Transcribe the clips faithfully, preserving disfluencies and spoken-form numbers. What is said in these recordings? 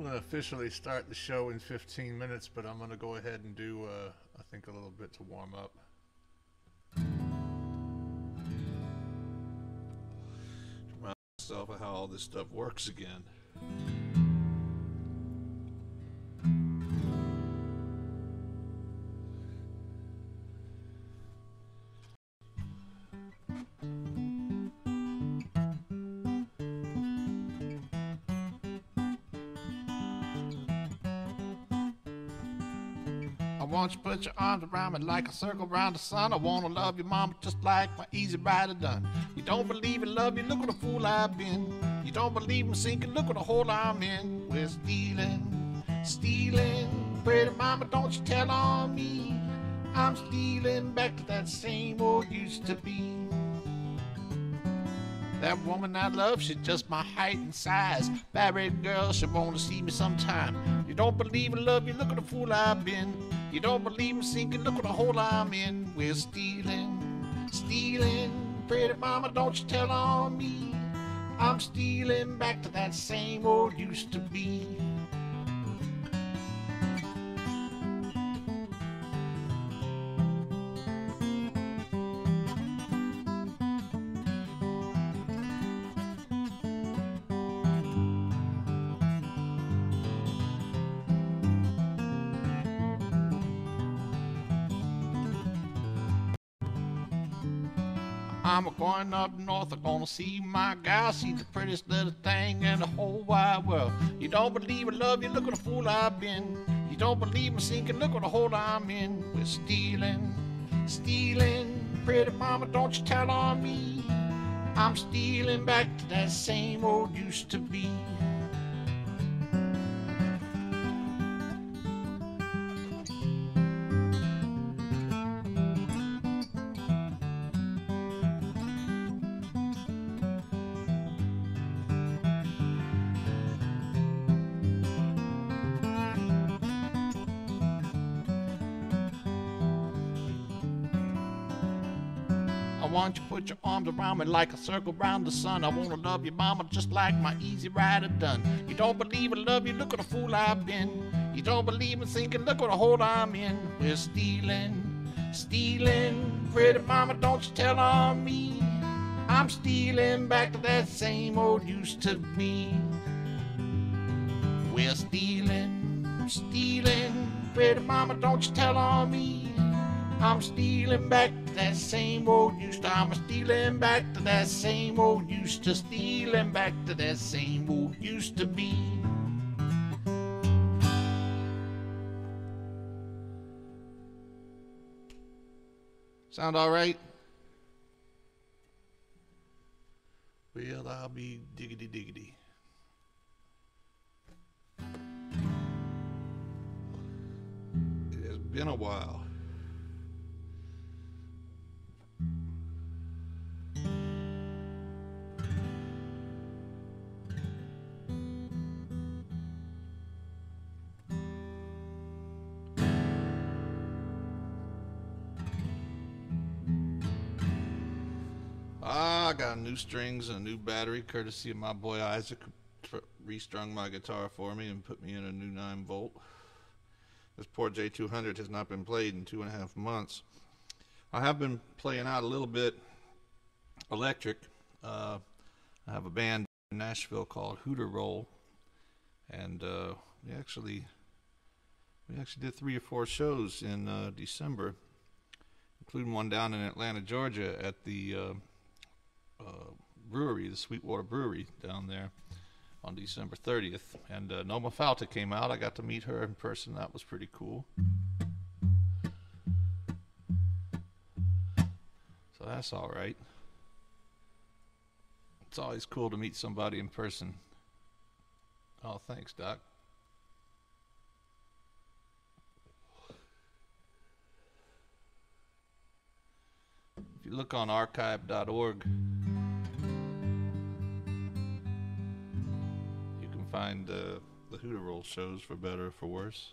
going to officially start the show in fifteen minutes, but I'm going to go ahead and do, uh, I think, a little bit to warm up. Remind myself of how all this stuff works again. I want you to put your arms around me like a circle around the sun. I want to love you, mama, just like my easy rider done. You don't believe in love, you look what a fool I've been. You don't believe in sinking, look what a hole I'm in. We're stealing, stealing. Pretty mama, don't you tell on me. I'm stealing back to that same old used to be. That woman I love, she's just my height and size. Married girl, she wanna see me sometime. You don't believe in love, you look at the fool I've been. You don't believe in sinking, look at the hole I'm in. We're stealing, stealing. Pretty mama, don't you tell on me. I'm stealing back to that same old used to be. I'm going up north, I'm gonna see my gal, see the prettiest little thing in the whole wide world. You don't believe in love, you look at the fool I've been. You don't believe in sinking, look at the hole I'm in. We're stealing, stealing. Pretty mama, don't you tell on me. I'm stealing back to that same old used to be. I want you to put your arms around me like a circle around the sun. I wanna love you, mama, just like my easy rider done. You don't believe in love, you look at the fool I've been. You don't believe in sinking, look at the hole I'm in. We're stealing, stealing. Pretty mama, don't you tell on me. I'm stealing back to that same old used to be. We're stealing, stealing. Pretty mama, don't you tell on me. I'm stealing back to that same old used to. I'm stealing back to that same old used to. Stealing back to that same old used to be. Sound all right? Well, I'll be diggity diggity. It has been a while. Ah, I got new strings and a new battery, courtesy of my boy Isaac, who restrung my guitar for me and put me in a new nine volt. This poor J two hundred has not been played in two and a half months. I have been playing out a little bit electric. Uh, I have a band in Nashville called Hooter Roll, and uh, we actually we actually did three or four shows in uh, December, including one down in Atlanta, Georgia, at the uh, uh, brewery, the Sweetwater Brewery down there, on December thirtieth. And uh, Noma Falta came out. I got to meet her in person. That was pretty cool. So that's all right. It's always cool to meet somebody in person. Oh, thanks, Doc. If you look on archive dot org, you can find uh, the Hooter Roll shows, for better or for worse.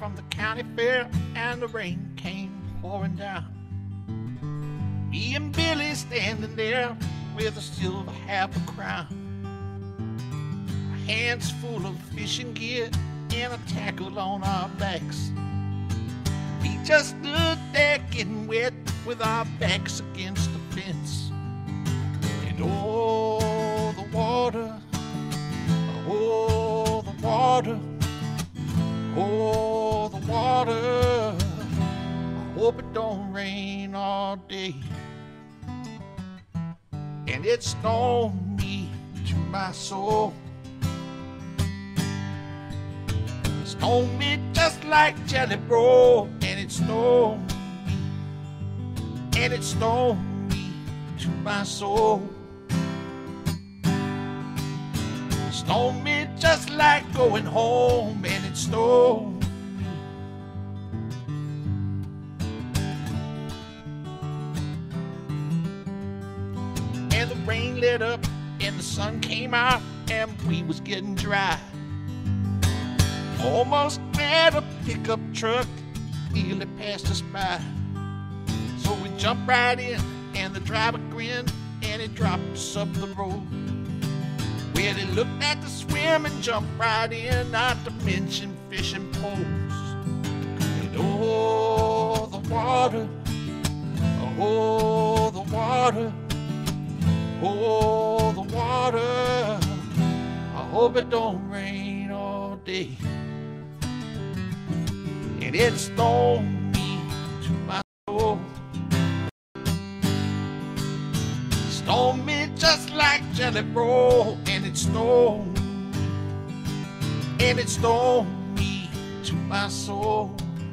from the county fair, and the rain came pouring down. Me and Billy standing there with a silver half a crown, our hands full of fishing gear and a tackle on our backs. We just stood there getting wet with our backs against the fence. And oh, the water, oh, the water, oh, the water. I hope it don't rain all day. And it stoned me to my soul. Stoned me just like jelly roll. And it stoned me, and it stoned me to my soul. Stoned me just like going home, and it stoned me. And the rain lit up, and the sun came out, and we was getting dry. Almost had a pickup truck nearly passed us by. So we jumped right in, and the driver grinned, and he dropped us up the road. Well, he looked at the swim and jumped right in, not to mention fishing poles. And oh, the water, oh, the water, oh, the water. I hope it don't rain all day. And it stoned me to my soul. Stoned me just like jelly roll. And it stoned me, and it stoned me to my soul.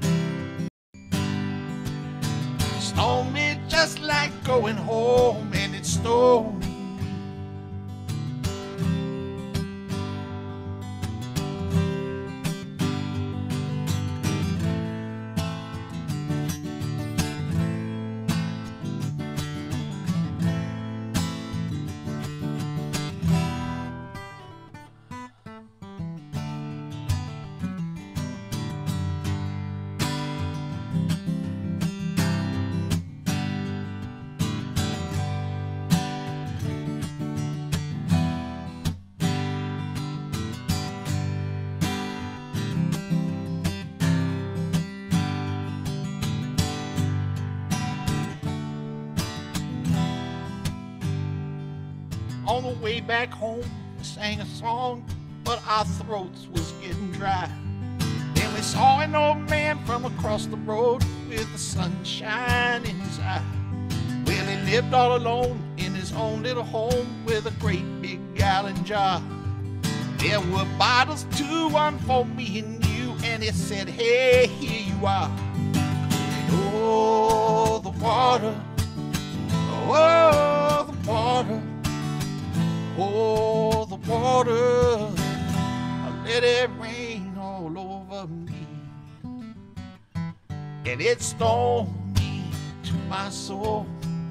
Stoned me just like going home. And it stoned me. On the way back home, we sang a song, but our throats was getting dry. Then we saw an old man from across the road with the sunshine in his eye. Well, he lived all alone in his own little home with a great big gallon jar. There were bottles too, one for me and you, and it said, hey, here you are. And oh, the water, oh, the water, oh, the water, I let it rain all over me. And it stoned me to my soul.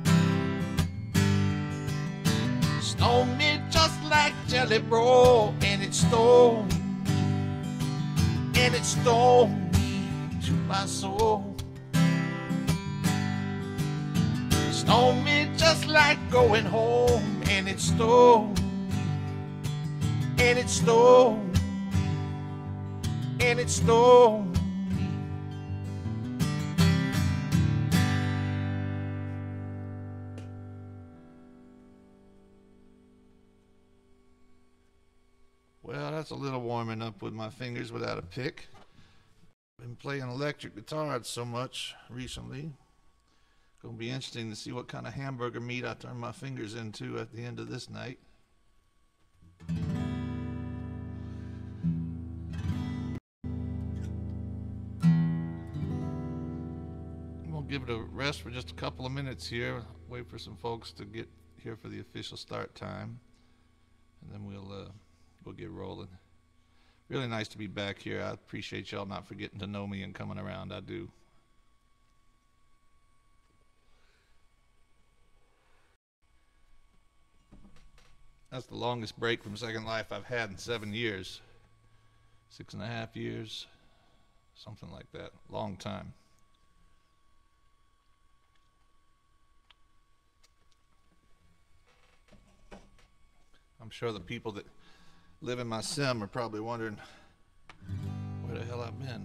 Stoned me just like jelly roll. And it stoned me, and it stoned me to my soul. Stoned me just like going home. And it stoned me, and it stoned me, and it stoned me. Well, that's a little warming up with my fingers without a pick. Been playing electric guitar so much recently. Gonna be interesting to see what kind of hamburger meat I turn my fingers into at the end of this night. I'm gonna give it a rest for just a couple of minutes here. Wait for some folks to get here for the official start time, and then we'll uh, we'll get rolling. Really nice to be back here. I appreciate y'all not forgetting to know me and coming around. I do. That's the longest break from Second Life I've had in seven years. Six and a half years. something like that. Long time. I'm sure the people that live in my sim are probably wondering where the hell I've been.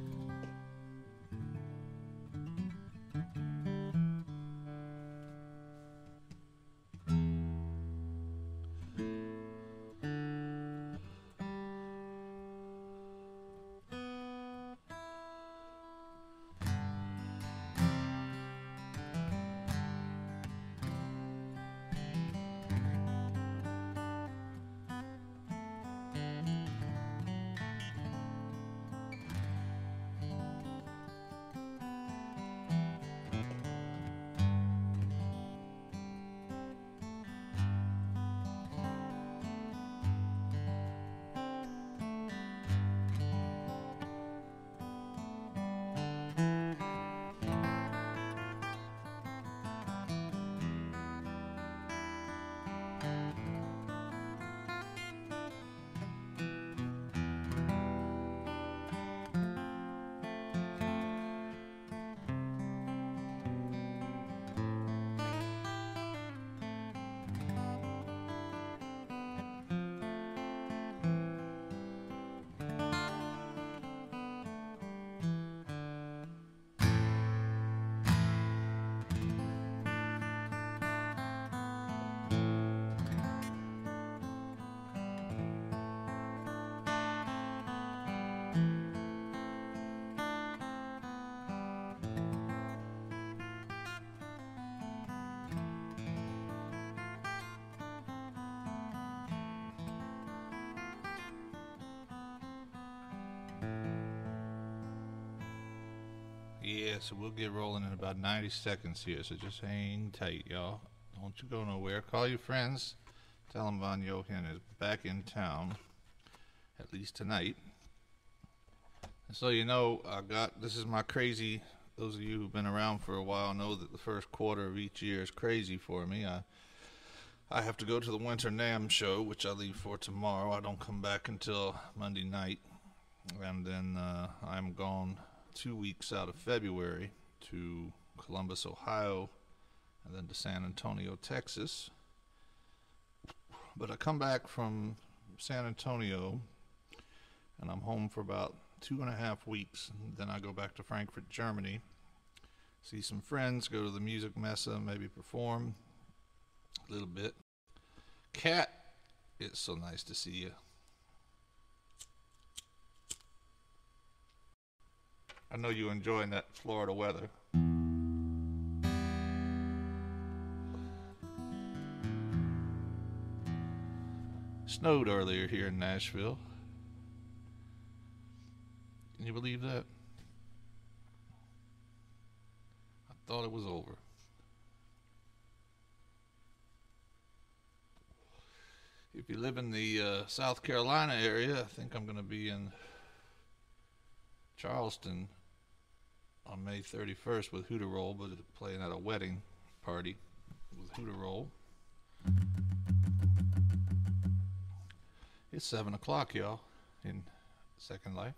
Yeah, so we'll get rolling in about ninety seconds here, so just hang tight, y'all. Don't you go nowhere. Call your friends. Tell them Von Johan is back in town, at least tonight. And so you know, I got, this is my crazy, those of you who've been around for a while know that the first quarter of each year is crazy for me. I I have to go to the Winter NAMM show, which I leave for tomorrow. I don't come back until Monday night. And then uh, I'm gone two weeks out of February to Columbus, Ohio, and then to San Antonio, Texas. But I come back from San Antonio, and I'm home for about two and a half weeks. And then I go back to Frankfurt, Germany, see some friends, go to the Music Messe, maybe perform a little bit. Cat, it's so nice to see you. I know you're enjoying that Florida weather. Snowed earlier here in Nashville. Can you believe that? I thought it was over. If you live in the uh, South Carolina area, I think I'm going to be in Charleston on May thirty-first with Hooter Roll, but playing at a wedding party with Hooter Roll. It's seven o'clock, y'all, in Second Life.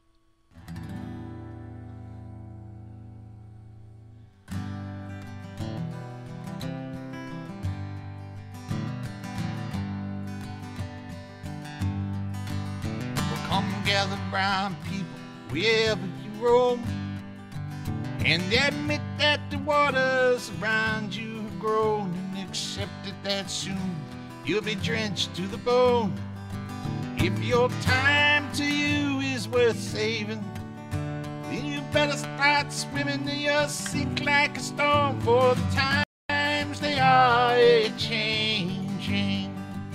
Well, come gather round, people, wherever you roam, and admit that the waters around you have grown, and accept it that soon you'll be drenched to the bone. If your time to you is worth saving, then you better start swimming or you'll sink like a storm, for the times they are a-changing.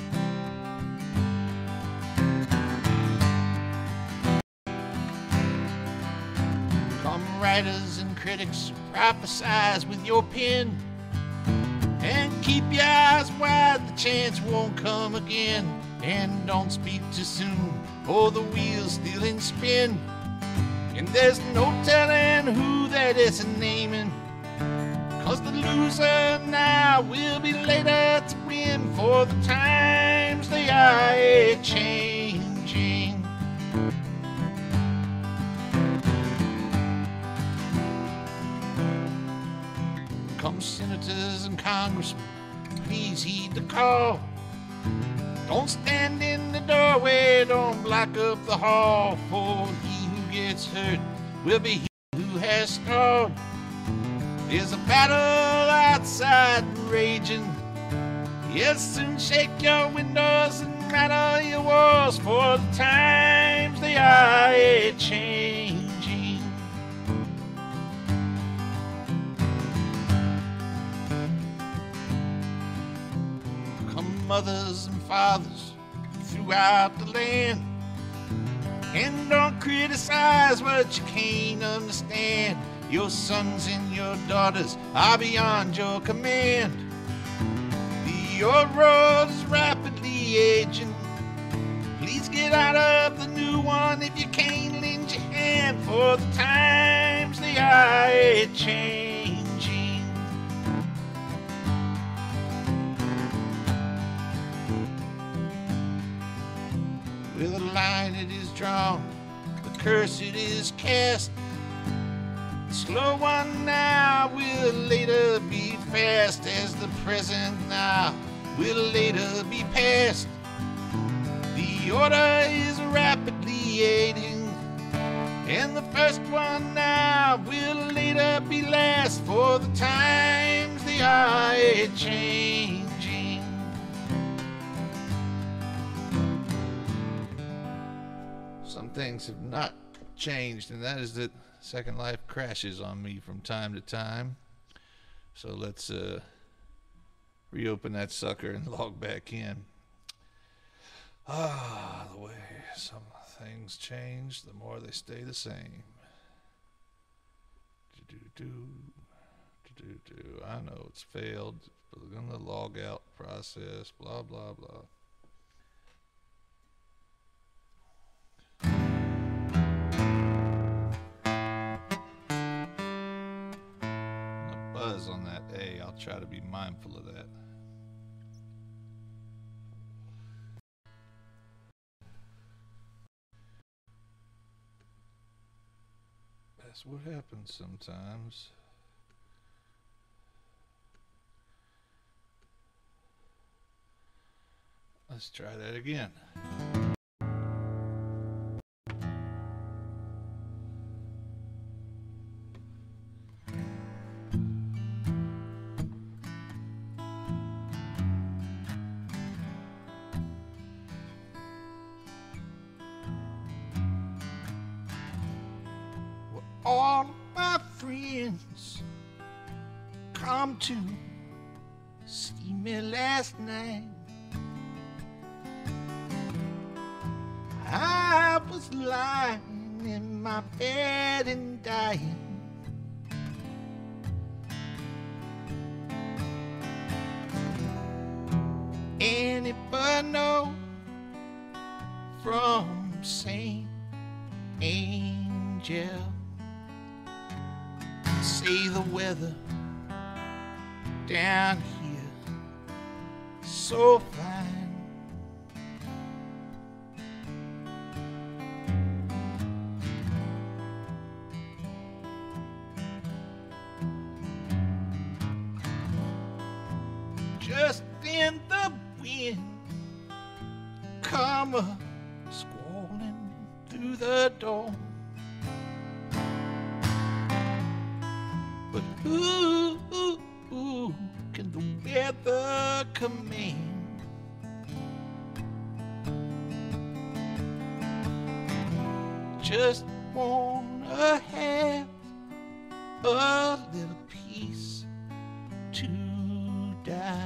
Come writers and critics who prophesize with your pen, and keep your eyes wide, the chance won't come again. And don't speak too soon, or the wheel's still in spin, and there's no telling who that is naming, 'cause the loser now will be later to win, for the times they are a-changing. Come senators and congressmen, please heed the call. Don't stand in the doorway, don't block up the hall, for he who gets hurt will be he who has stalled. There's a battle outside raging. Yes, soon shake your windows and rattle your walls, for the times they are a-changing. Come mothers and fathers throughout the land, and don't criticize what you can't understand. Your sons and your daughters are beyond your command. The old road is rapidly aging. Please get out of the new one if you can't lend your hand, for the times they are a-changing. With a line it is drawn, the curse it is cast. The slow one now will later be fast, as the present now will later be past. The order is rapidly aiding, and the first one now will later be last, for the times they are a-changing. Some things have not changed, and that is that Second Life crashes on me from time to time. So let's uh, reopen that sucker and log back in. Ah, the way some things change, the more they stay the same. Do-do-do, do-do-do. I know it's failed. We're going to log out process, blah, blah, blah. Buzz on that A. I'll try to be mindful of that. That's what happens sometimes. Let's try that again. All of my friends come to see me last night. I was lying in my bed and dying. Anybody know from Saint Angel? Say the weather down here so fine. Just then the wind come a squalling through the door. But who, who, who can the weather command? Just wanna have a little peace to die,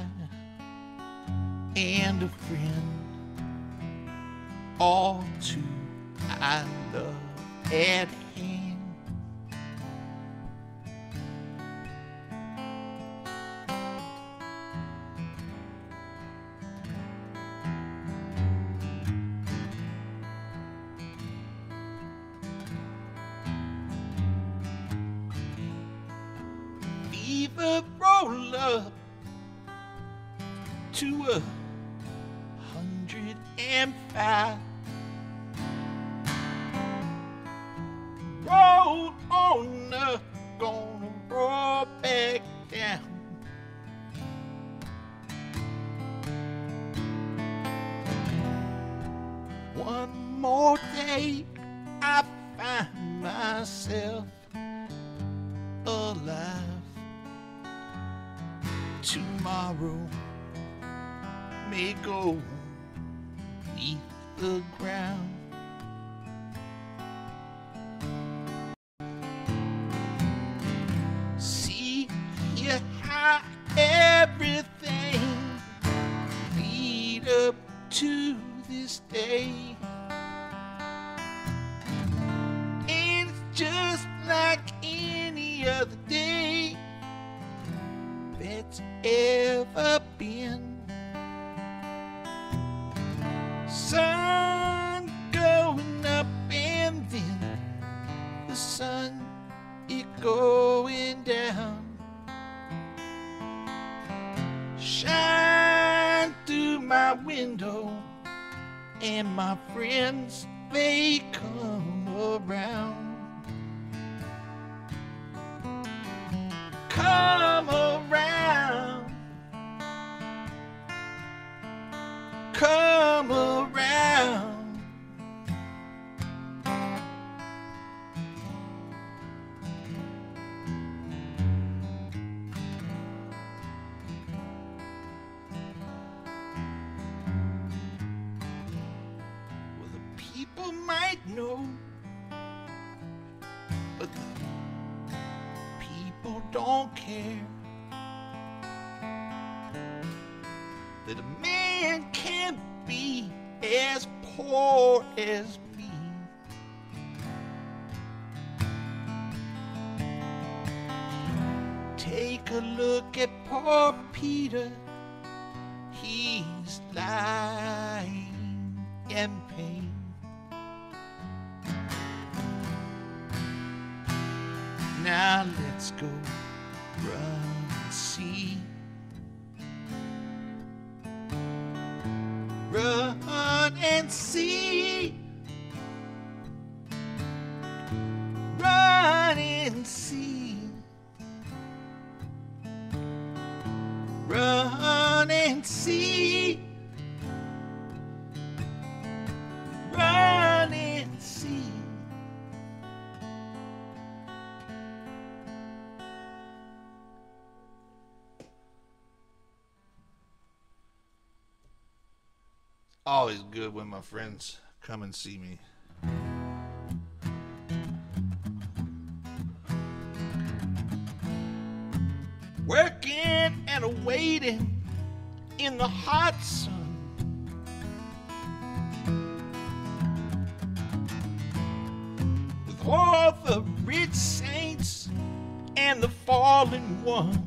and a friend all too I love at hand. Fever roll up to a hundred and five. Roll on up, gonna roll back down. alive. Tomorrow may go beneath the ground. See here how everything lead up to this day. And it's just like any other day that's ever been. Sun going up and then the sun it going down. Shine through my window and my friends they come around. Come around. Come around. Well, the people might know, but the people don't care that a man can be as poor as me. Take a look at poor Peter, he's lying in pain. Now let's go run and see. Run and see. Run and see. Run and see. Run and see. Always good when my friends come and see me. Working and waiting in the hot sun. With all the rich saints and the fallen ones.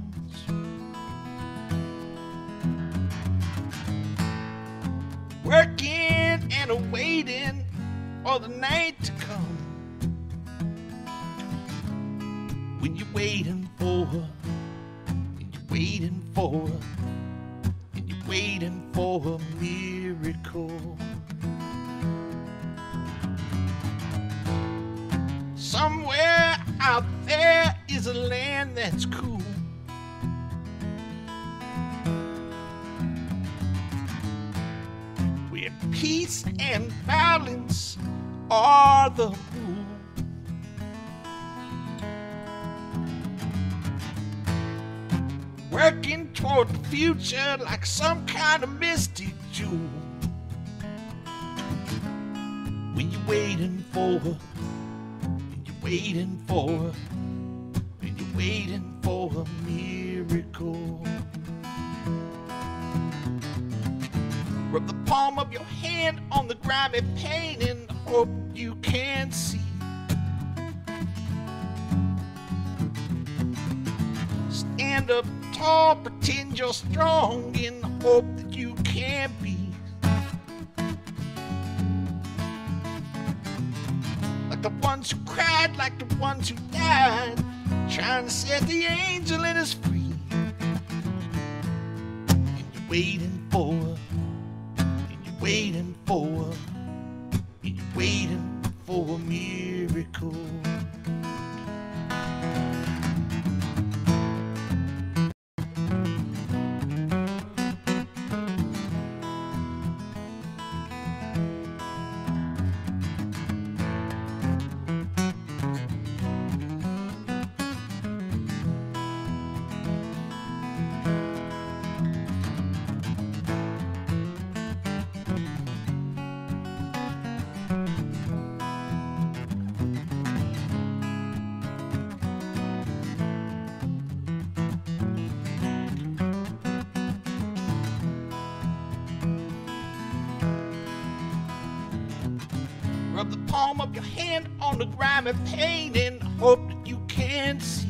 Working and waiting for the night to come. When you're waiting for, and you're waiting for, and you're waiting for a miracle. Somewhere out there is a land that's cool. Peace and balance are the rule. Working toward the future like some kind of mystic jewel. When you're waiting for, when you're waiting for, when you're waiting for a miracle. Rub the palm of your hand on the grimy pane and hope you can see. Stand up tall, pretend you're strong in the hope that you can be. Like the ones who cried, like the ones who died, trying to set the angel in his free. And you're waiting for, waiting for, and you're waiting for a miracle. Rub the palm of your hand on the grimy pane and hope that you can see.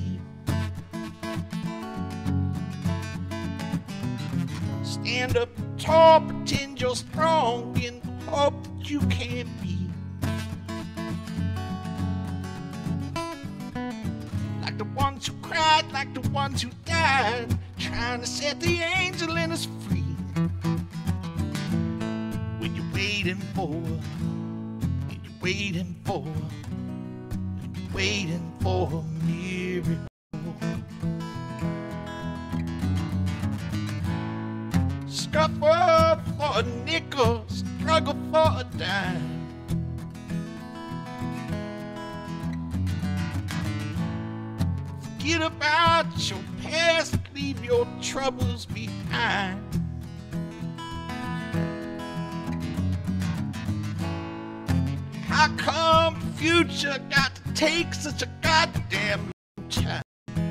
Stand up tall, pretend you're strong, and hope that you can be. Like the ones who cried, like the ones who died, trying to set the angel in us free. When you're waiting for, when you're waiting for, when you're waiting for a miracle. Scuffle for a nickel, struggle for a dime. Forget about your past, leave your troubles behind. How come the future got to take such a goddamn long time?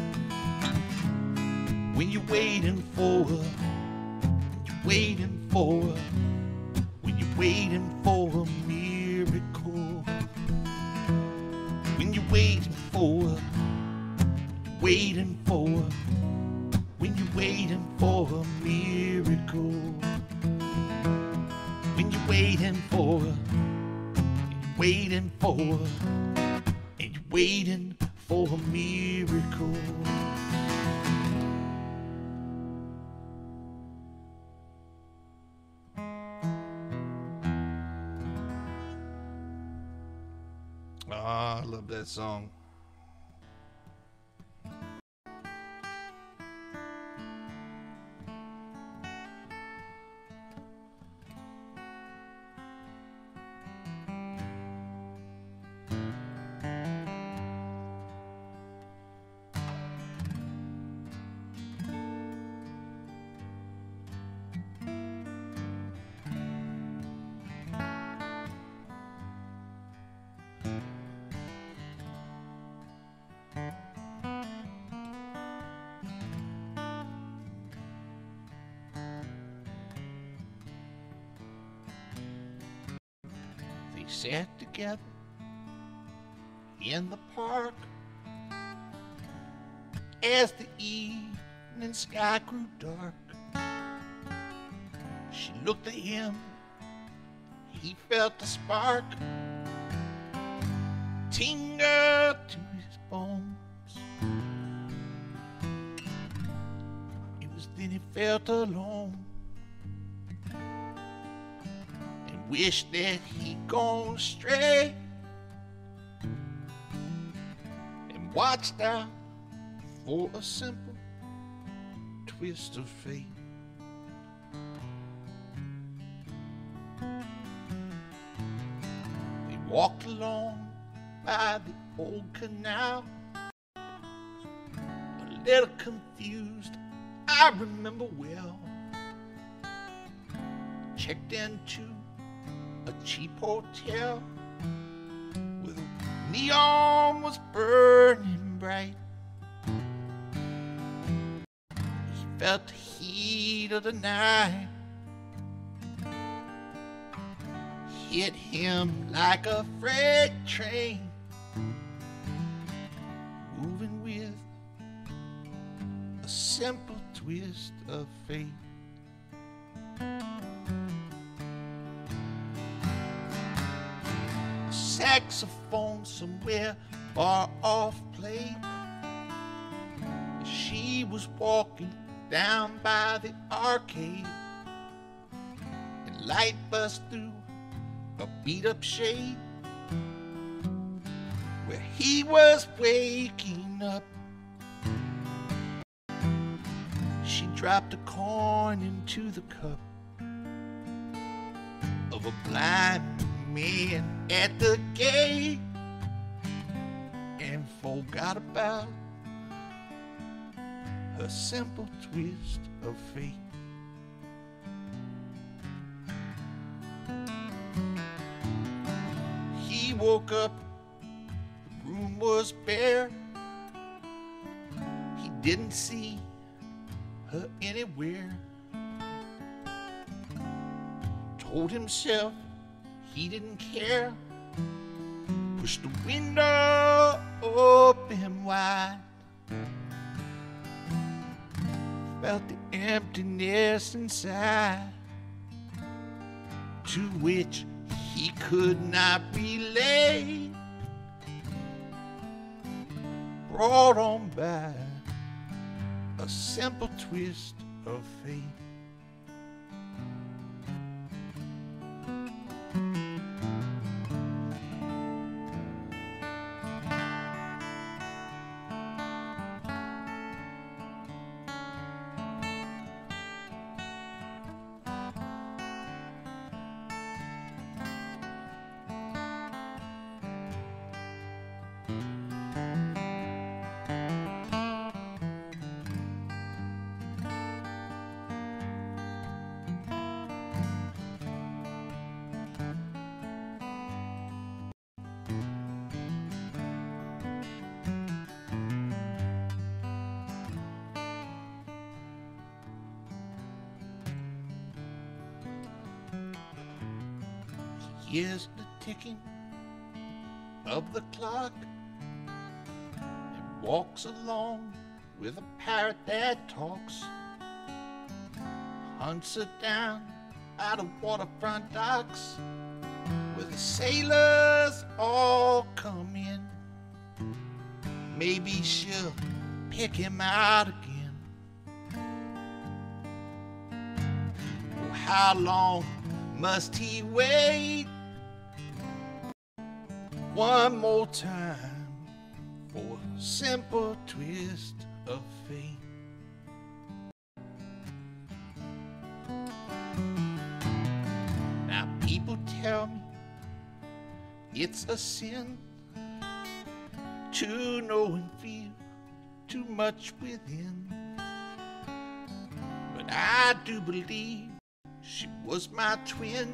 When you're waiting for, when you're waiting for, when you're waiting for a miracle. When you're waiting for, waiting for, when you're waiting for a miracle. When you're waiting for, waiting for, and you're waiting for a miracle. Ah, I love that song. They sat together in the park as the evening sky grew dark. She looked at him, he felt the spark tingle to his bones. It was then he felt alone and wished that he'd gone astray, and watched out for a simple twist of fate. They walked along by the old canal, a little confused, I remember well. Checked into a cheap hotel where the neon was burning bright. He felt the heat of the night hit him like a freight train, moving with a simple twist of fate. A saxophone somewhere far off played as she was walking down by the arcade, and light bust through a beat-up shade where he was waking up. She dropped a coin into the cup of a blind man at the gate and forgot about her simple twist of fate. He woke up, the room was bare. He didn't see her anywhere. Told himself he didn't care, Pushed the window open wide, felt the emptiness inside, to which he could not relate, brought on by a simple twist of fate. Here's the ticking of the clock. It walks along with a parrot that talks, hunts her down out of waterfront docks, where the sailors all come in. Maybe she'll pick him out again. Oh, how long must he wait? One more time for a simple twist of fate. Now people tell me it's a sin to know and feel too much within, but I do believe she was my twin.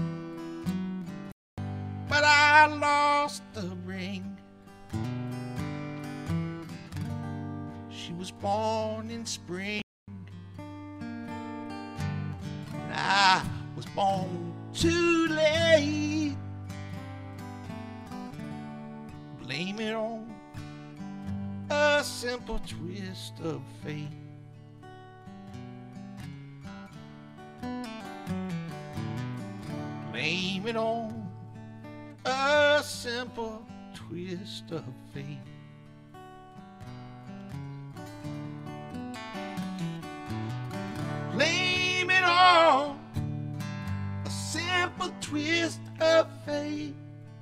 But I lost the ring. She was born in spring, and I was born too late. Blame it on a simple twist of fate. Blame it on a simple twist of fate. Blame it on a simple twist of fate.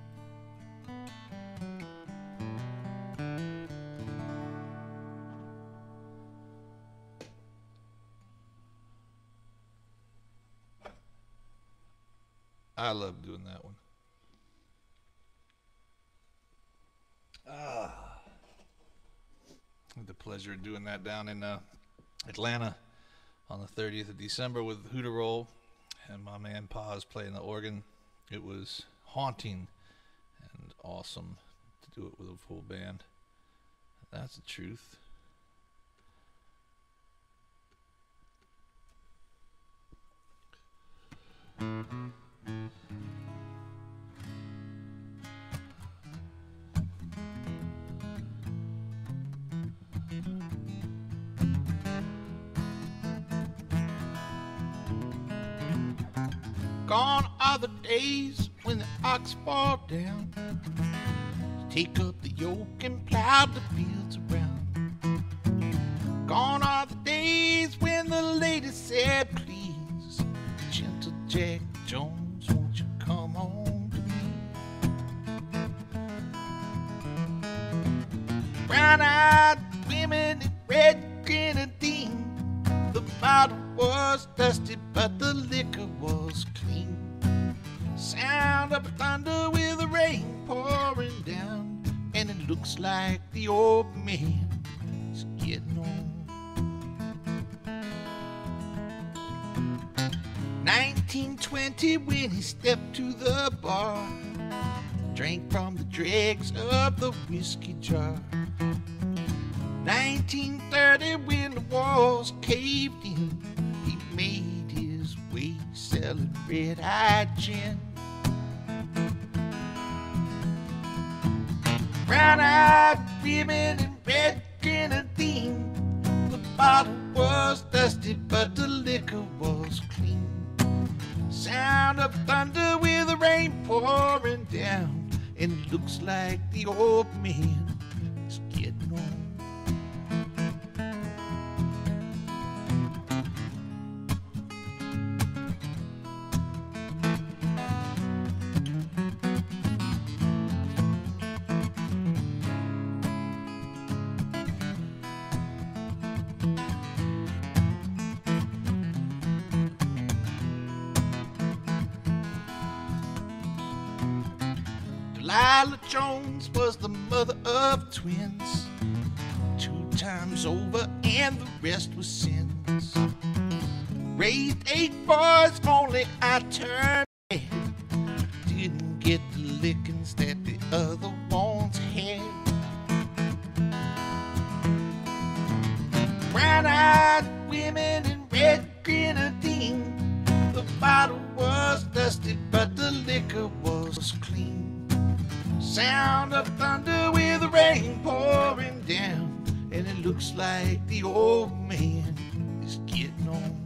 I love doing that one. Ah, had the pleasure of doing that down in uh, Atlanta on the thirtieth of December with Hooter Roll, and my man Paz playing the organ. It was haunting and awesome to do it with a full band. That's the truth. Gone are the days when the ox fall down, take up the yoke and plow the fields around. Gone are the days when the lady said, please, gentle Jack Jones, won't you come home to me? Brown-eyed women in red grenadine, the bottle was dusty, but the liquor was clean. Sound of thunder with the rain pouring down, and it looks like the old man is getting on. nineteen twenty, when he stepped to the bar, drank from the dregs of the whiskey jar. nineteen thirty, when the walls caved in, he made his way selling red-eyed gin. Brown-eyed women in red grenadine. The bottle was dusty, but the liquor was clean. Sound of thunder with the rain pouring down, and it looks like the old man is getting on. Delilah Jones was the mother of twins, two times over, and the rest was sins. Raised eight boys, only I turned bad. Didn't get the lickings that the other ones had. Brown-eyed women in red grenadine. The bottle was dusty, but the liquor was clean. Sound of thunder with the rain pouring down, and it looks like the old man is getting on.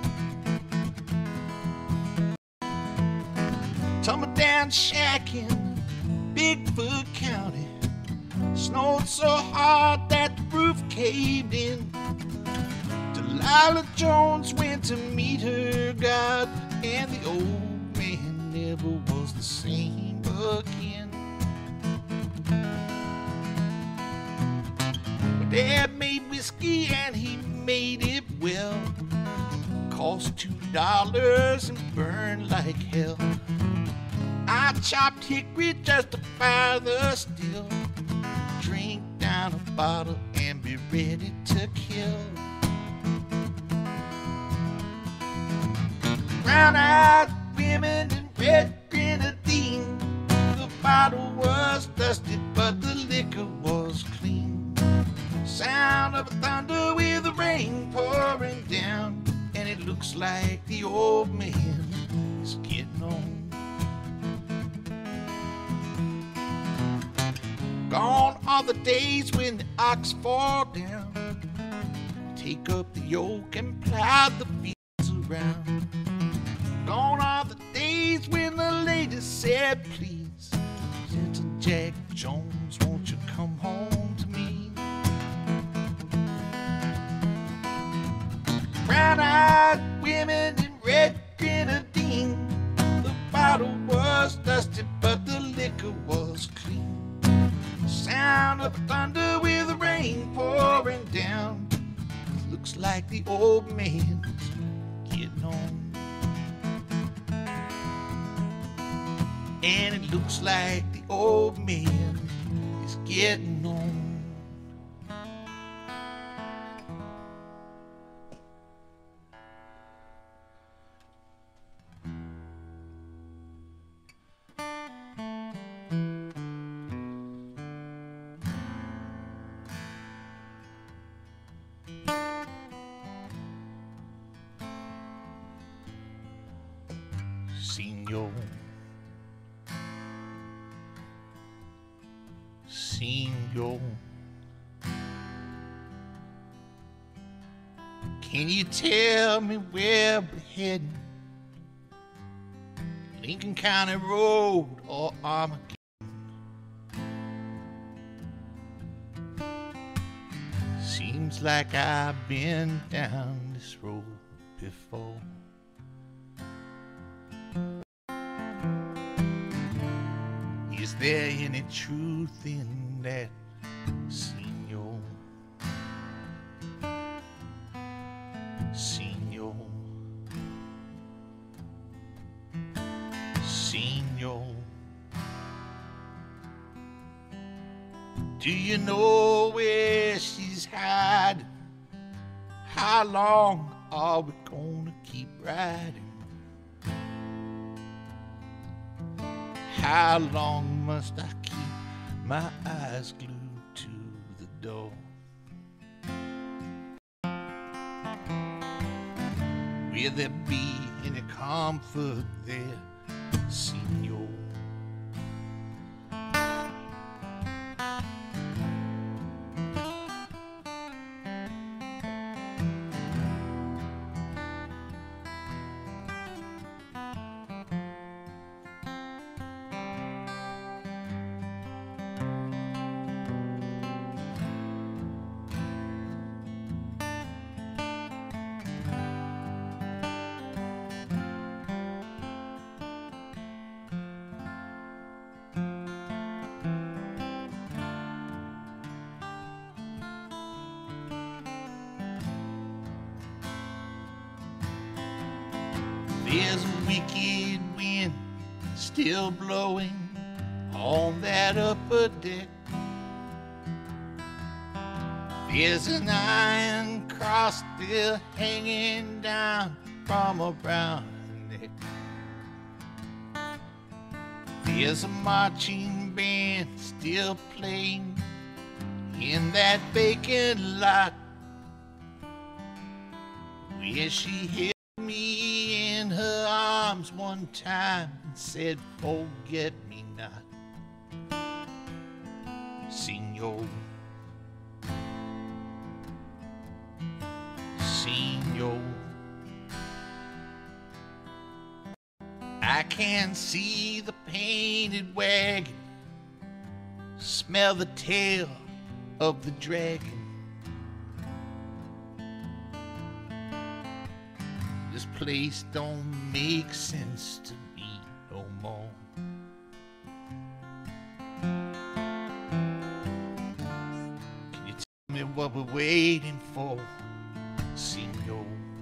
Tumbled down shack in Bigfoot County. Snowed so hard that the roof caved in. Delilah Jones went to meet her God, and the old man never was the same again. Dad made whiskey and he made it well. Cost two dollars and burned like hell. I chopped hickory just to fire the steel. Drink down a bottle and be ready to kill. Brown-eyed women in red grenadine. The bottle was dusty, but the liquor was clean. Sound of thunder with the rain pouring down, and it looks like the old man is getting on. Gone are the days when the ox fall down, take up the yoke and plow the fields around. Gone are the days when the lady said, please, Gentle Jack Jones, won't you come home to me? Brown-eyed women in red grenadine. The bottle was dusty, but the liquor was clean. Sound of thunder with the rain pouring down. Looks like the old man's getting on. And it looks like the old man is getting on. Senor, Senor, can you tell me where we're heading? Lincoln County Road or Armageddon? Seems like I've been down this road before. Is there any truth in that, Senor? Senor, Senor, do you know where she's hiding? How long are we gonna keep riding? How long must I keep my eyes glued to the door? Will there be any comfort there, Senor? There's a wicked wind still blowing on that upper deck. There's an iron cross still hanging down from around her neck. There's a marching band still playing in that vacant lot, where she held me in her arms one time and said, "Forget me not, Senor, Senor." I can see the painted wagon, smell the tail of the dragon. This place don't make sense to me no more. Can you tell me what we're waiting for, Senor?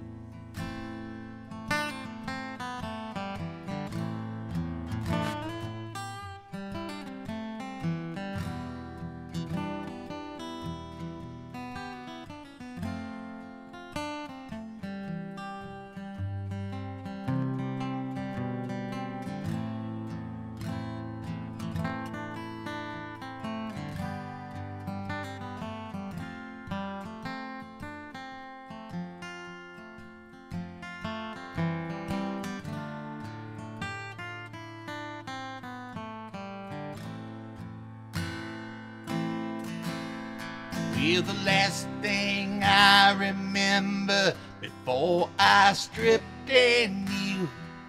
Well, the last thing I remember before I stripped and knew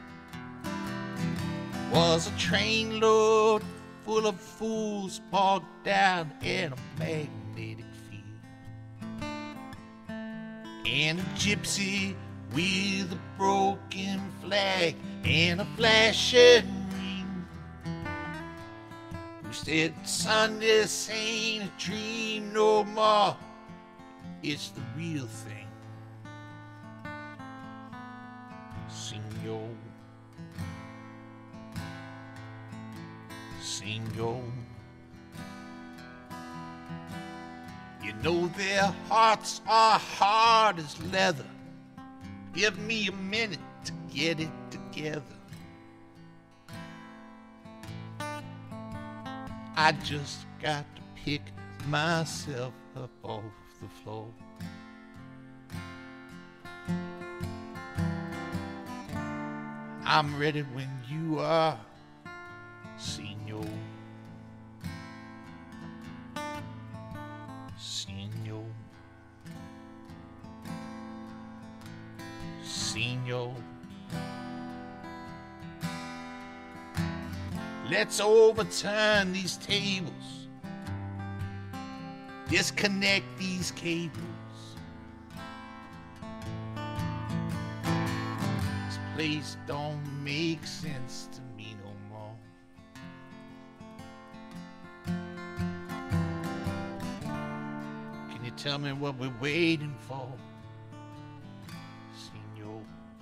was a train load full of fools parked down in a magnetic field, and a gypsy with a broken flag and a flashing ring, who said, "Son, this ain't a dream no more, it's the real thing, Senor, Senor." You know their hearts are hard as leather. Give me a minute to get it together. I just got to pick myself up off the floor. I'm ready when you are, Senor, Senor, Senor. Let's overturn these tables, disconnect these cables. This place don't make sense to me no more. Can you tell me what we're waiting for, Senor?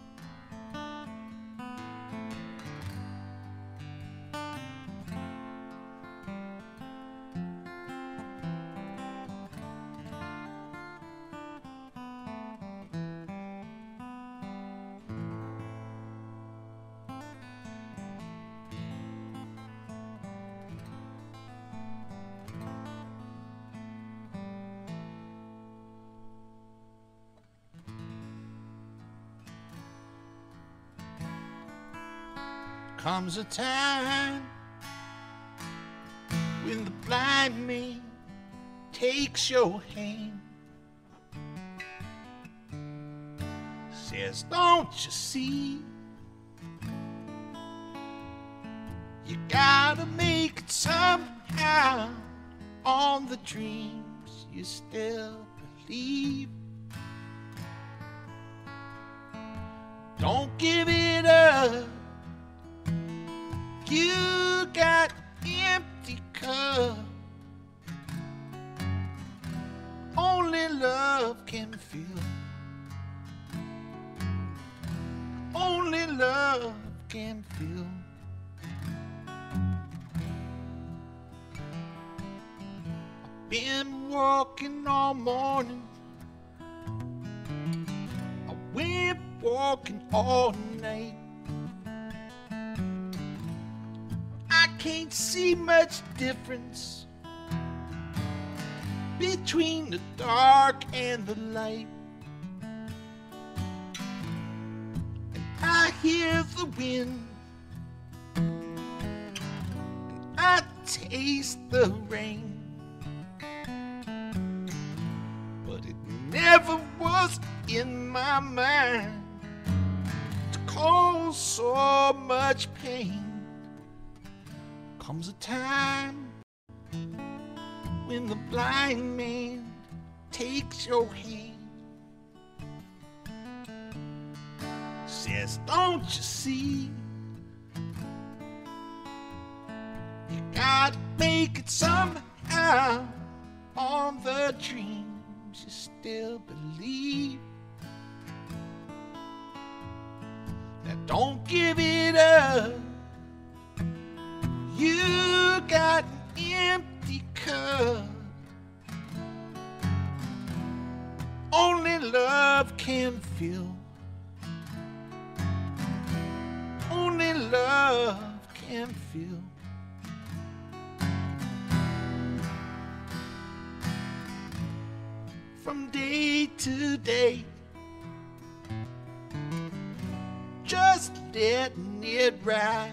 Comes a time when the blind man takes your hand, says, "Don't you see, you gotta make it somehow on the dreams you still believe. Don't give it up. You got empty cup. Only love can fill. only love can fill. I've been walking all morning, I went walking all night. I can't see much difference between the dark and the light. And I hear the wind, and I taste the rain, but it never was in my mind to cause so much pain. Comes a time when the blind man takes your hand, says, don't you see, you gotta make it somehow on the dreams you still believe. Now don't give it up, you got an empty cup. Only love can fill. Only love can fill. From day to day, just letting it ride.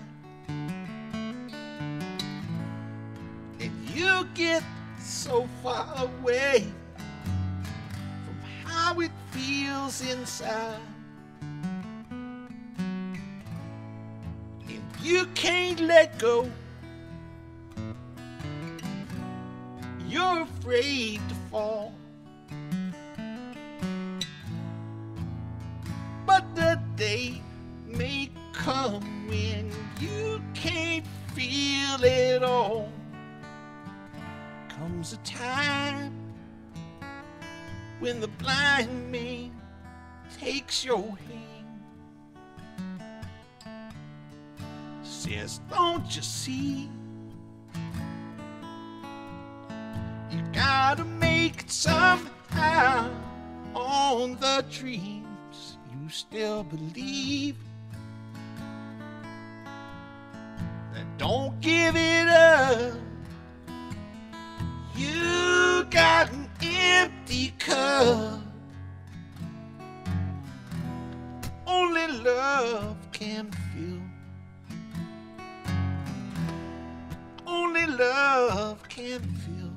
You get so far away from how it feels inside, and you can't let go. You're afraid to fall, but the day may come when you can't feel it all. Comes a time when the blind man takes your hand, says, don't you see, you gotta make it somehow on the dreams you still believe. Then don't give it up, you got an empty cup. Only love can fill. Only love can fill.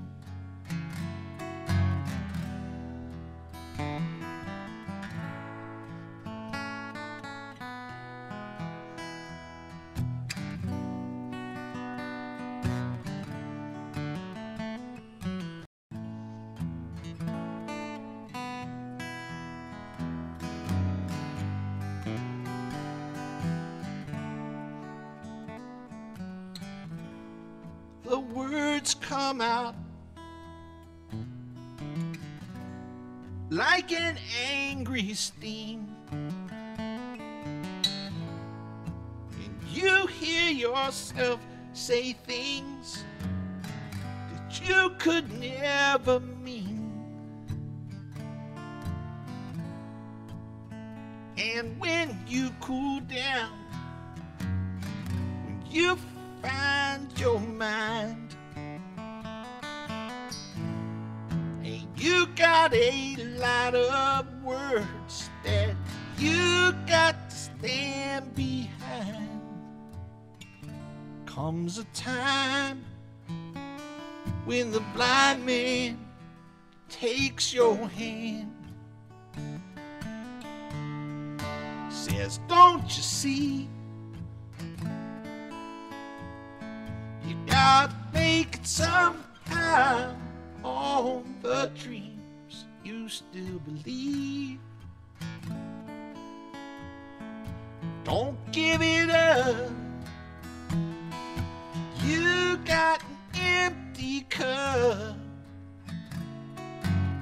The words come out like an angry steam, and you hear yourself say things that you could never mean. And when you cool down, when you find your mind, and you got a lot of words that you got to stand behind, comes a time when the blind man takes your hand, says, don't you see, you gotta make it somehow on the dreams you still believe. Don't give it up, you got an empty cup.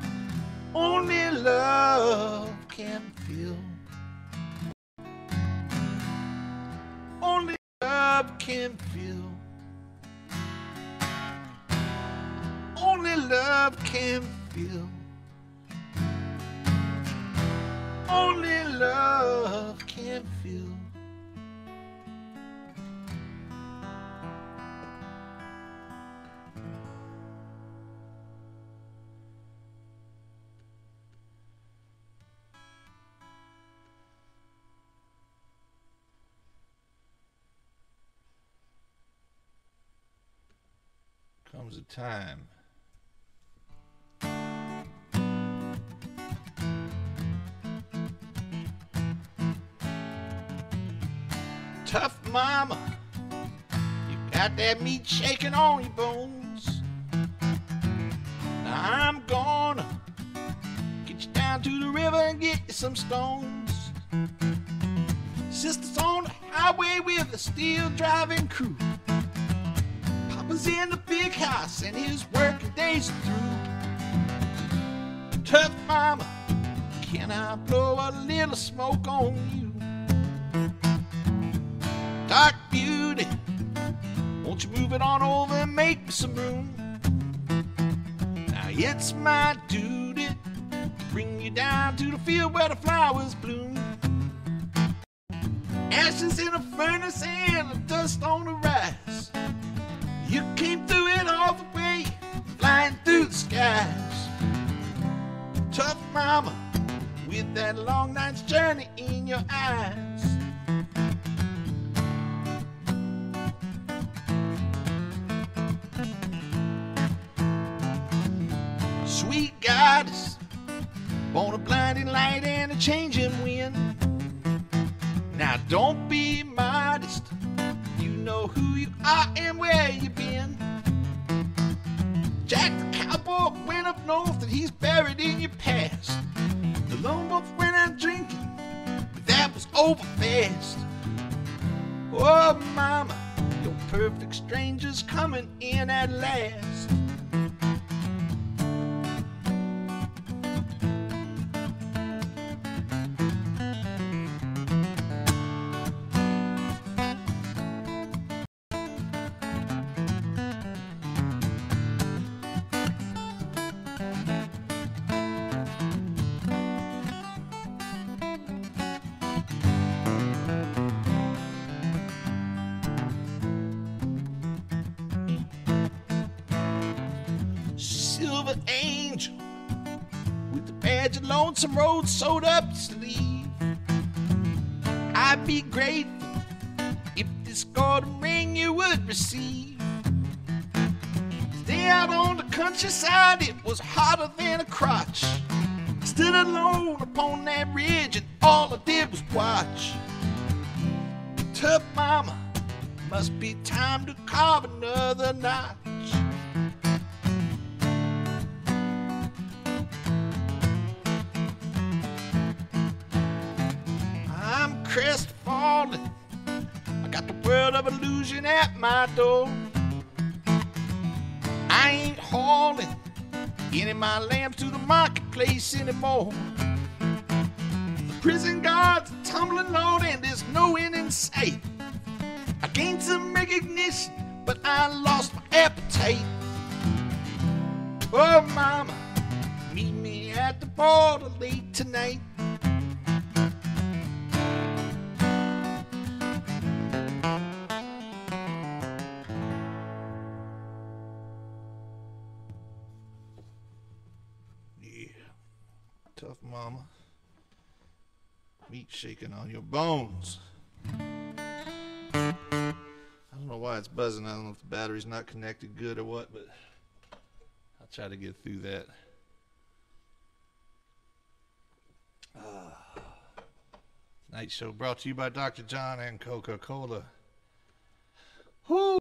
Only love can fill. can feel. Only love can feel. Comes a time tough mama, you got that meat shaking on your bones. Now I'm gonna get you down to the river and get you some stones. Sister's on the highway with a steel driving crew. Papa's in the big house and his working days are through. Tough mama, can I blow a little smoke on you? Dark beauty, won't you move it on over and make me some room? Now it's my duty to bring you down to the field where the flowers bloom. Ashes in a furnace and the dust on the rise. You came through it all the way, flying through the skies. Tough mama, with that long night's journey in your eyes. Sweet goddess, born a blinding light and a changing wind. Now don't be modest, you know who you are and where you've been. Jack the cowboy went up north and he's buried in your past. The lone wolf went out drinking, but that was over fast. Oh mama, your perfect stranger's coming in at last. Silver angel with the badge of Lonesome Road sewed up your sleeve. I'd be grateful if this golden ring you would receive. Stay out on the countryside, it was hotter than a crotch. I stood alone upon that ridge and all I did was watch. Tough mama, must be time to carve another notch. Crestfallen, I got the world of illusion at my door. I ain't hauling any of my lambs to the marketplace anymore. The prison guards are tumbling low and there's no end in sight. I gained some recognition, but I lost my appetite. Oh mama, meet me at the border late tonight. Tough mama, meat shaking on your bones. I don't know why it's buzzing. I don't know if the battery's not connected good or what, but I'll try to get through that. Ah. Night show brought to you by Doctor John and Coca-Cola. Whoo!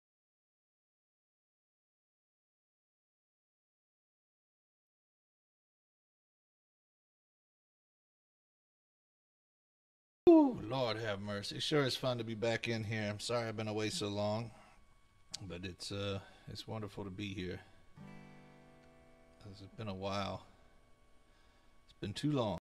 Ooh, Lord have mercy. It sure is fun to be back in here. I'm sorry I've been away so long, but it's uh it's wonderful to be here. It's been a while. It's been too long.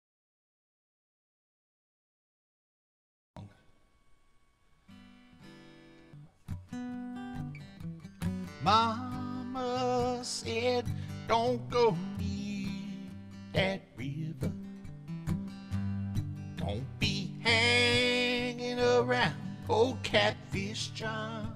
Mama said don't go near that river. Don't be hanging around old Catfish John.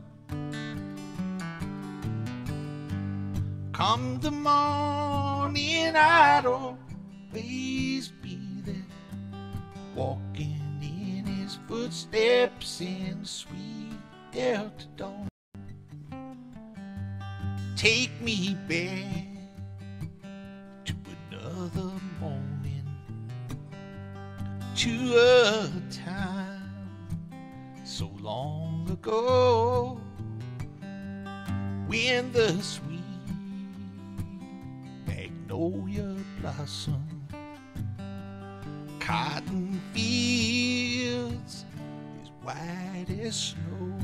Come the morning, I'd always be there, walking in his footsteps in sweet Delta dawn. Take me back to another morning, to a time so long ago, when the sweet magnolia blossom, cotton fields as white as snow.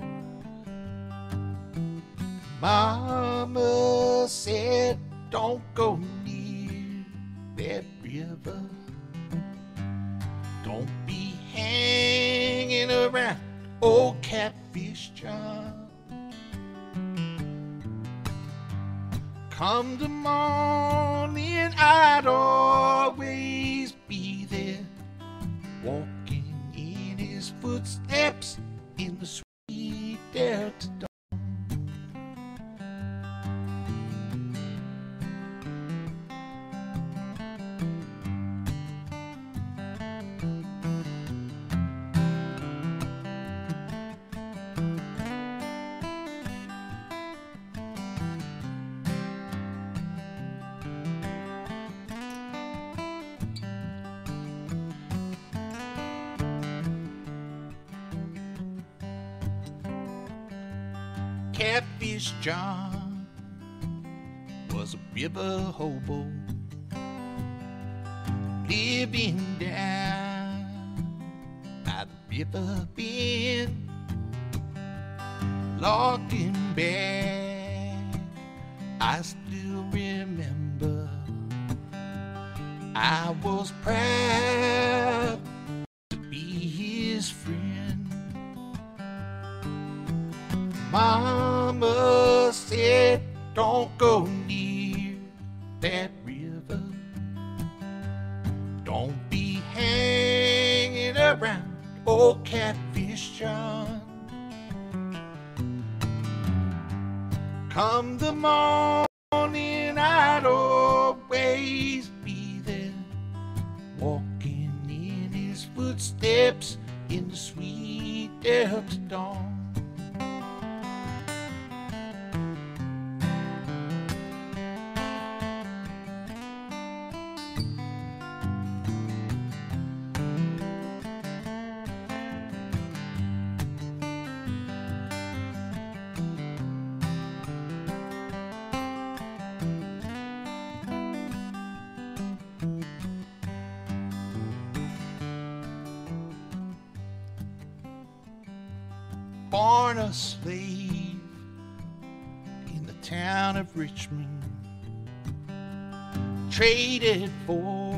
Mama said, don't go near that river. Don't be hanging around old Catfish John. Come the morning, I'd always be there, walking in his footsteps in the sweet Delta dawn. Catfish John was a river hobo, living down by the river bend. Looking back, I still remember I was proud to be his friend. Mama said, don't go near that river. Don't be hanging around old Catfish John. Come the morning, I'd always be there, walking in his footsteps in the sweet Delta dawn. Born a slave in the town of Richmond, traded for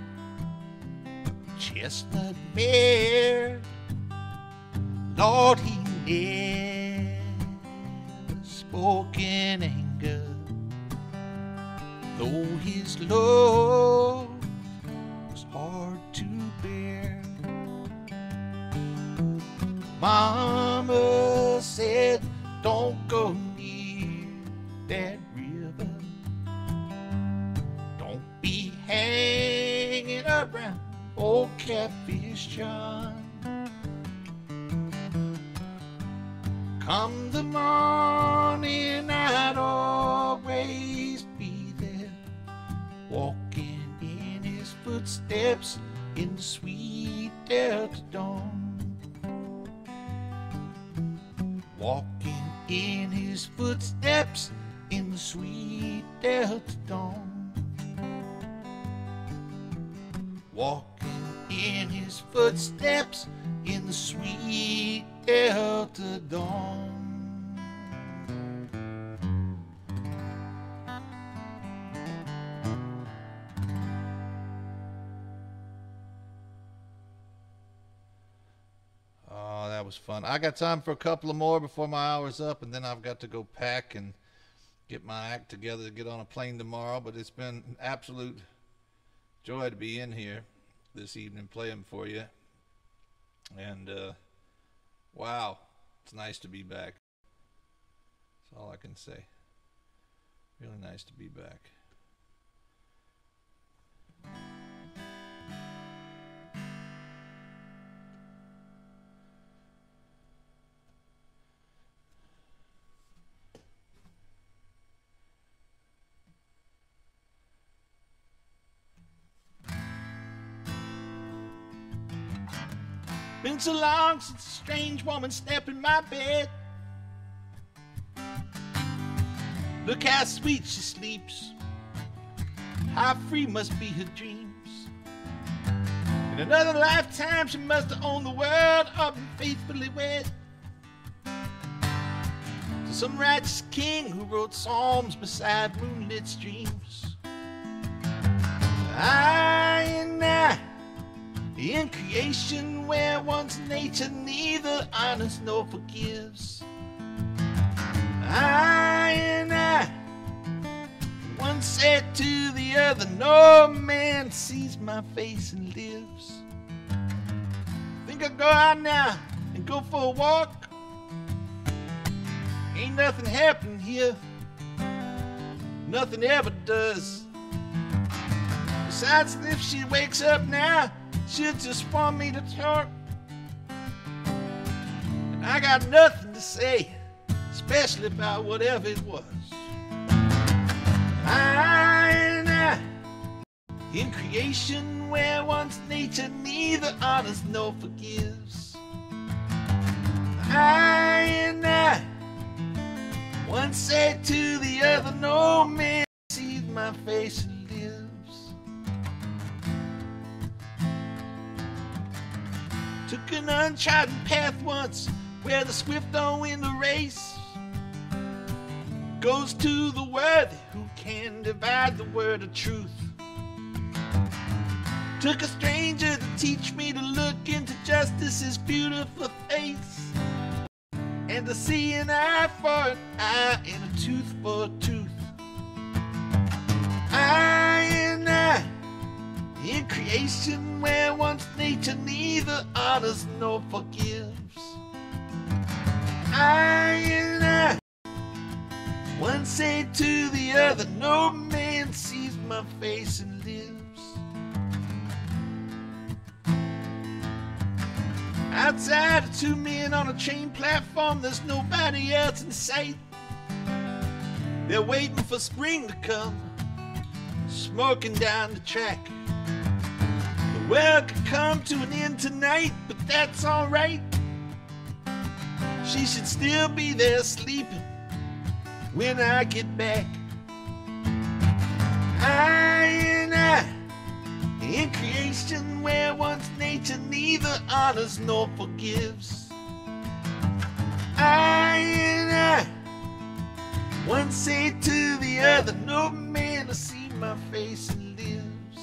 a chestnut mare. Lord, he never spoke in anger, though his love was hard to bear. Mama said, don't go near that river. Don't be hanging around old Catfish John. Come the morning, I'd always be there, walking in his footsteps in the sweet Delta dawn. Walking in his footsteps in the sweet Delta dawn. Walking in his footsteps in the sweet Delta dawn. That was fun. I got time for a couple of more before my hour's up, and then I've got to go pack and get my act together to get on a plane tomorrow, but it's been an absolute joy to be in here this evening playing for you. And uh, wow, it's nice to be back. That's all I can say. Really nice to be back. Been so long since a strange woman stepped in my bed. Look how sweet she sleeps. How free must be her dreams. In another lifetime she must have owned the world or been faithfully wed to some righteous king who wrote psalms beside moonlit streams. I and I, in creation where one's nature neither honors nor forgives. I and I, one said to the other, no man sees my face and lives. Think I'll go out now and go for a walk. Ain't nothing happening here, nothing ever does. Besides, if she wakes up now, she'll just want me to talk. And I got nothing to say, especially about whatever it was. I and I, in creation where one's nature neither honors nor forgives. I and I, one said to the other, no man sees my face and lives. Took an untrodden path once where the swift don't win the race. Goes to the worthy who can divide the word of truth. Took a stranger to teach me to look into justice's beautiful face, and to see an eye for an eye and a tooth for a tooth. I and I, in creation where one's nature neither honors nor forgives. I and I, one said to the other, no man sees my face and lives. Outside are two men on a train platform, there's nobody else in sight. They're waiting for spring to come, smoking down the track. The world could come to an end tonight, but that's alright. She should still be there sleeping when I get back. I and I, in creation where one's nature neither honors nor forgives. I and I, one said to the other, no man will see my face and lives.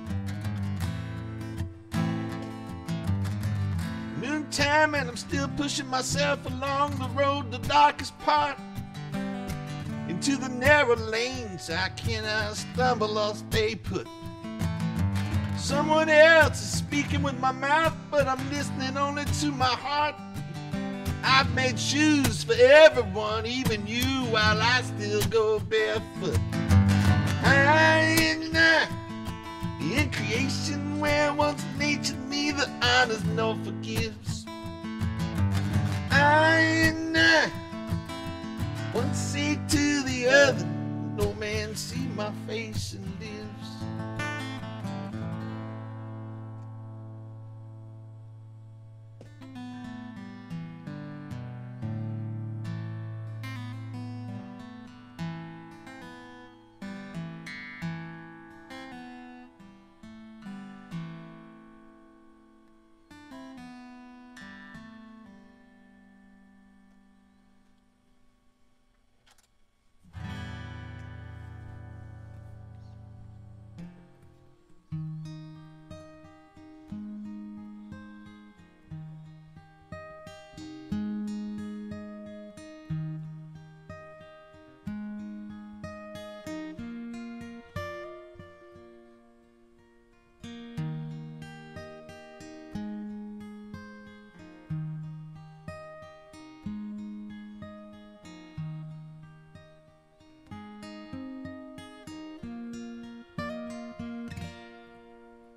Noontime and I'm still pushing myself along the road, the darkest part, into the narrow lanes I cannot stumble or stay put. Someone else is speaking with my mouth, but I'm listening only to my heart. I've made shoes for everyone, even you, while I still go barefoot. I and I, in creation where one's nature neither honors nor forgives. I and I, one said to the other, no man see my face and lives.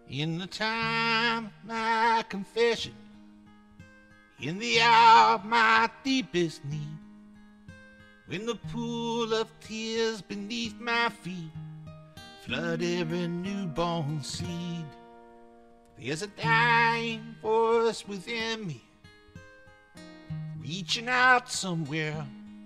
In the time of my confession, in the hour of my deepest need, when the pool of tears beneath my feet flood every newborn seed, there's a dying force within me, reaching out somewhere,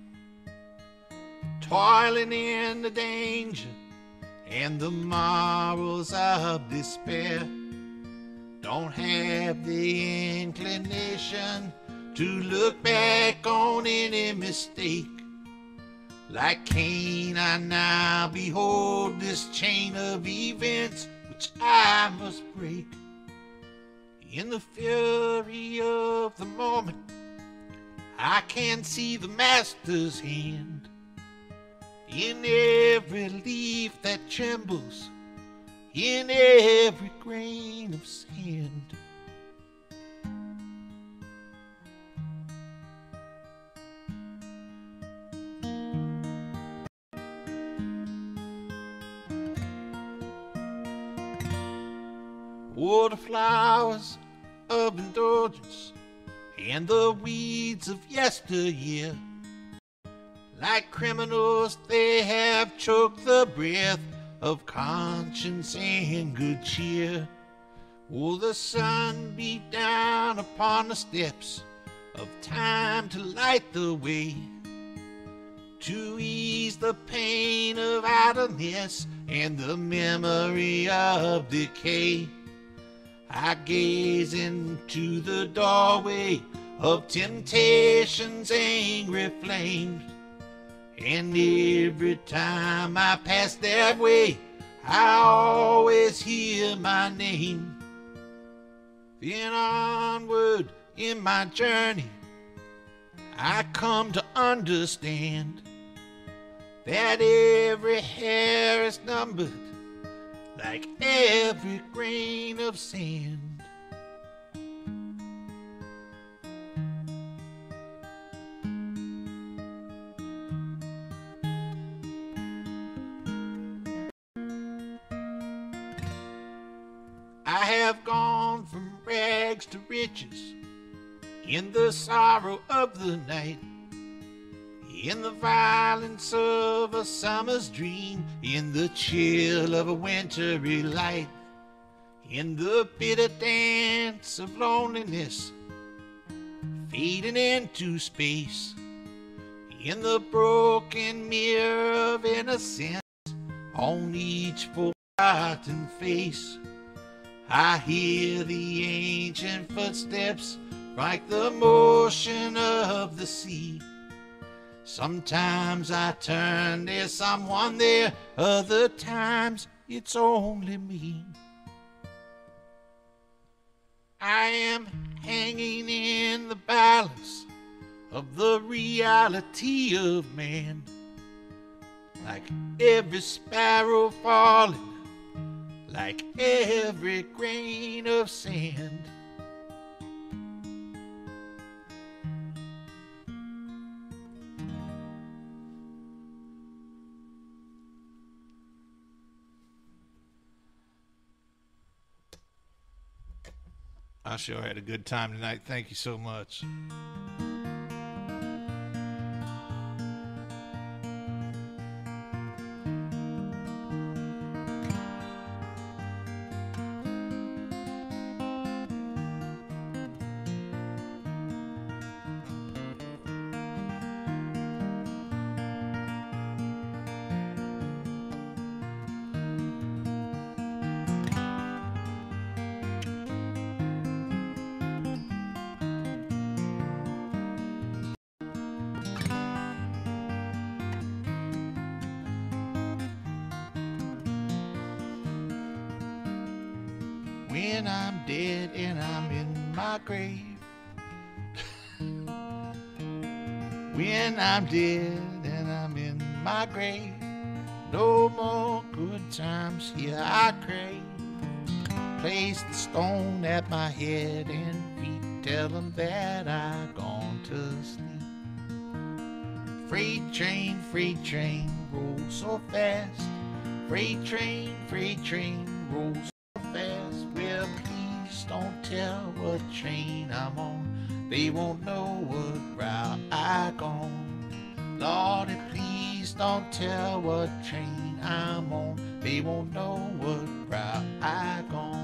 toiling in the danger and the morals of despair. Don't have the inclination to look back on any mistake. Like Cain, I now behold this chain of events which I must break. In the fury of the moment, I can see the Master's hand in every leaf that trembles, in every grain of sand. Oh, the flowers of indulgence and the weeds of yesteryear, like criminals they have choked the breath of conscience and good cheer. Oh, the sun beat down upon the steps of time to light the way, to ease the pain of idleness and the memory of decay. I gaze into the doorway of temptation's angry flames, and every time I pass that way, I always hear my name. Then onward in my journey, I come to understand that every hair is numbered, like every grain of sand. I have gone from rags to riches, in the sorrow of the night, in the violence of a summer's dream, in the chill of a wintry light, in the bitter dance of loneliness fading into space, in the broken mirror of innocence on each forgotten face. I hear the ancient footsteps like the motion of the sea. Sometimes I turn, there's someone there, other times it's only me. I am hanging in the balance of the reality of man, like every sparrow falling, like every grain of sand. I sure had a good time tonight. Thank you so much. When I'm dead and I'm in my grave, when I'm dead and I'm in my grave, no more good times here I crave. Place the stone at my head and feet, tell them that I've gone to sleep. Freight train, freight train, roll so fast. Freight train, freight train, roll so fast. tell what train I'm on. They won't know what route I gone. Lordy, please don't tell what train I'm on. They won't know what route I gone.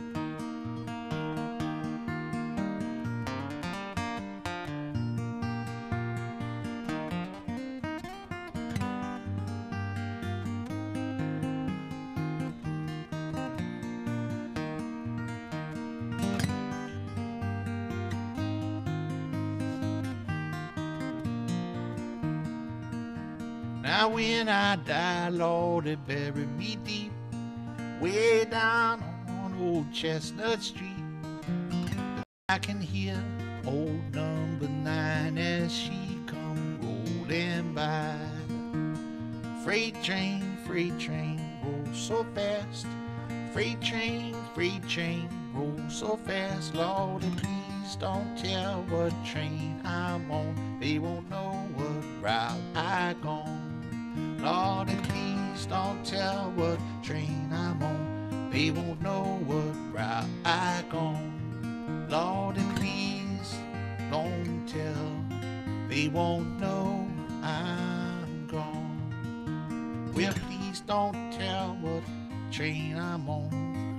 Now when I die, Lordy, bury me deep, way down on old Chestnut Street. I can hear old number nine as she come rolling by. Freight train, freight train, roll so fast. Freight train, freight train, roll so fast. Lordy, please don't tell what train I'm on. They won't know what route I gone. Lordy, please don't tell what train I'm on. They won't know what route I gone. Lordy, please don't tell. They won't know I'm gone. Well, please don't tell what train I'm on.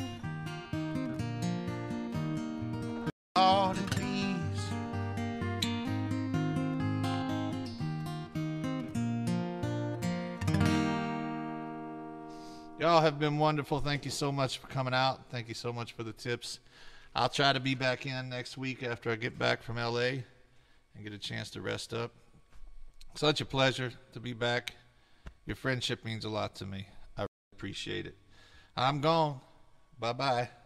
Lordy, please. Y'all have been wonderful. Thank you so much for coming out. Thank you so much for the tips. I'll try to be back in next week after I get back from L A and get a chance to rest up. Such a pleasure to be back. Your friendship means a lot to me. I appreciate it. I'm gone. Bye-bye.